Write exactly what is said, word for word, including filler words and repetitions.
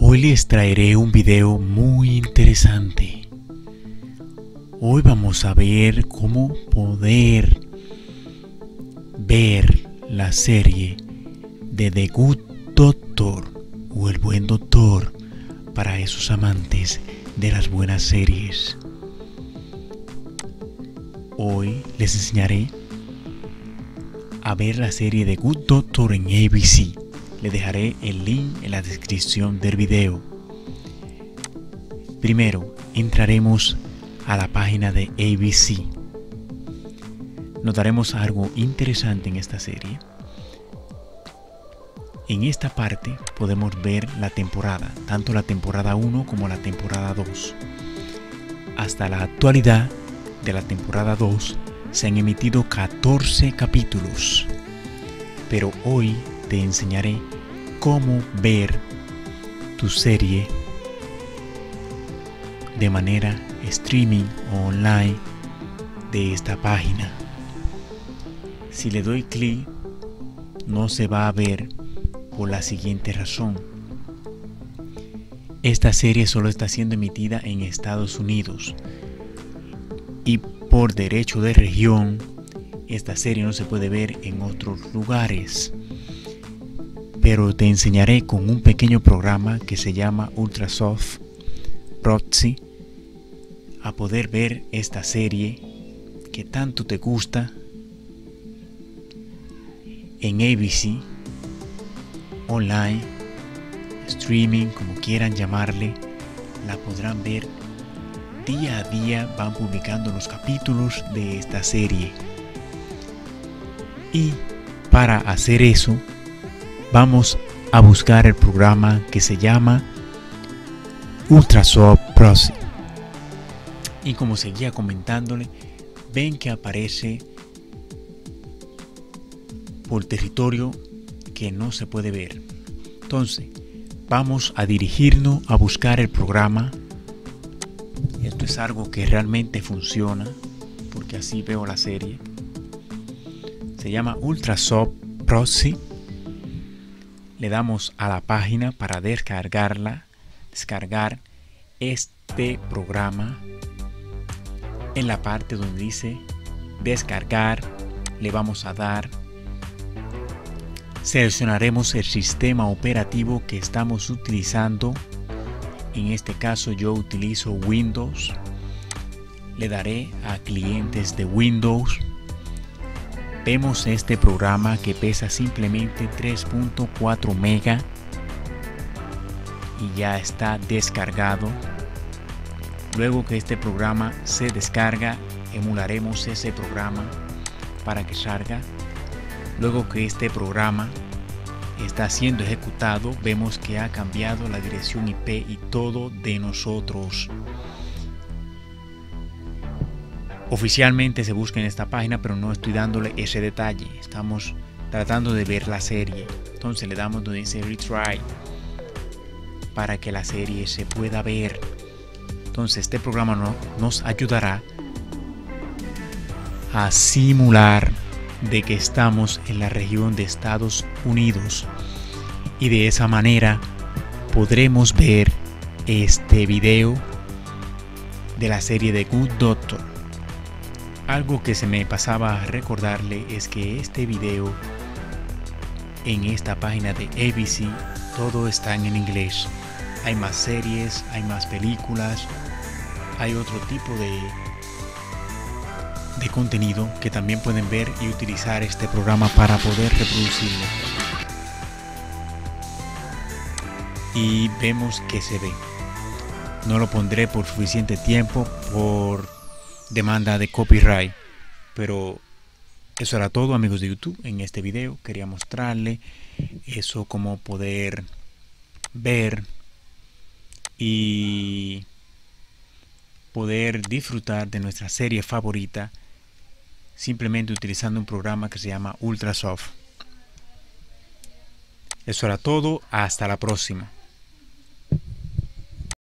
Hoy les traeré un video muy interesante. Hoy vamos a ver cómo poder ver la serie de The Good Doctor o El Buen Doctor para esos amantes de las buenas series. Hoy les enseñaré a ver la serie de Good Doctor en A B C. Le dejaré el link en la descripción del video. Primero entraremos a la página de A B C. Notaremos algo interesante en esta serie. En esta parte podemos ver la temporada, tanto la temporada uno como la temporada dos. Hasta la actualidad de la temporada dos se han emitido catorce capítulos. Pero hoy te enseñaré cómo ver tu serie de manera streaming o online de esta página. Si le doy clic, no se va a ver por la siguiente razón. Esta serie solo está siendo emitida en Estados Unidos y por derecho de región esta serie no se puede ver en otros lugares. Pero te enseñaré con un pequeño programa que se llama Ultrasoft Proxy a poder ver esta serie que tanto te gusta en A B C, online, streaming, como quieran llamarle. La podrán ver día a día, van publicando los capítulos de esta serie. Y para hacer eso vamos a buscar el programa que se llama Ultrasoft Proxy. Y como seguía comentándole, ven que aparece por territorio que no se puede ver. Entonces vamos a dirigirnos a buscar el programa. Esto es algo que realmente funciona, porque así veo la serie. Se llama Ultrasoft Proxy. Le damos a la página para descargarla, descargar este programa. En la parte donde dice descargar, le vamos a dar. Seleccionaremos el sistema operativo que estamos utilizando. En este caso yo utilizo Windows. Le daré a clientes de Windows. Vemos este programa que pesa simplemente tres punto cuatro mega y ya está descargado. Luego que este programa se descarga, emularemos ese programa para que salga. Luego que este programa está siendo ejecutado, vemos que ha cambiado la dirección I P y todo de nosotros. Oficialmente se busca en esta página, pero no estoy dándole ese detalle. Estamos tratando de ver la serie. Entonces le damos donde dice Retry para que la serie se pueda ver. Entonces este programa no, nos ayudará a simular de que estamos en la región de Estados Unidos. Y de esa manera podremos ver este video de la serie de Good Doctor. Algo que se me pasaba a recordarle es que este video en esta página de A B C todo está en inglés. Hay más series, hay más películas, hay otro tipo de, de contenido que también pueden ver y utilizar este programa para poder reproducirlo. Y vemos que se ve. No lo pondré por suficiente tiempo por demanda de copyright, pero eso era todo, amigos de YouTube. En este video quería mostrarle eso, cómo poder ver y poder disfrutar de nuestra serie favorita simplemente utilizando un programa que se llama Ultrasoft. Eso era todo, hasta la próxima.